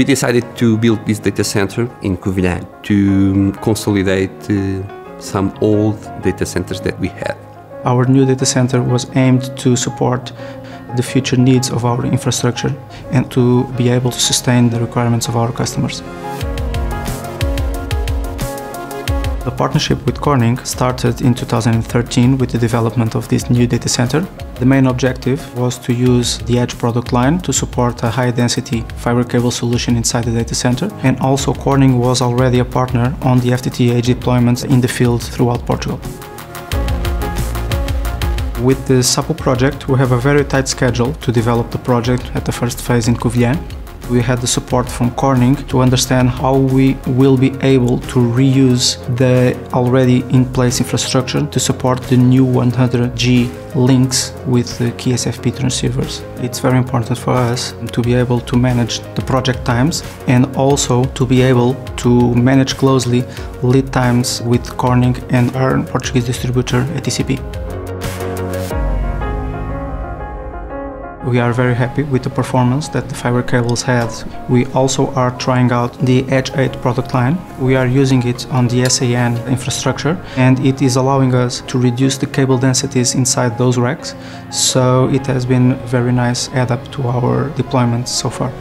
We decided to build this data center in Covilhã to consolidate some old data centers that we had. Our new data center was aimed to support the future needs of our infrastructure and to be able to sustain the requirements of our customers. The partnership with Corning started in 2013 with the development of this new data center. The main objective was to use the Edge product line to support a high-density fiber cable solution inside the data center, and also Corning was already a partner on the FTTH deployments in the field throughout Portugal. With the SAPO project, we have a very tight schedule to develop the project at the first phase in Covilhã. We had the support from Corning to understand how we will be able to reuse the already in place infrastructure to support the new 100G links with the key SFP transceivers. It's very important for us to be able to manage the project times and also to be able to manage closely lead times with Corning and our Portuguese distributor ATCP. We are very happy with the performance that the fiber cables had. We also are trying out the Edge 8 product line. We are using it on the SAN infrastructure, and it is allowing us to reduce the cable densities inside those racks. So it has been a very nice add-up to our deployments so far.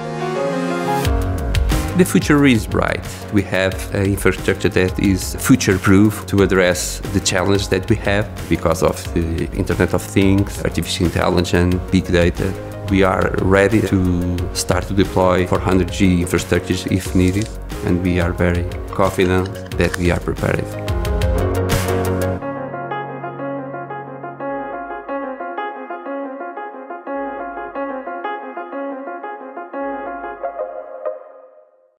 The future is bright. We have an infrastructure that is future-proof to address the challenge that we have because of the Internet of Things, artificial intelligence, big data. We are ready to start to deploy 400G infrastructures if needed, and we are very confident that we are prepared.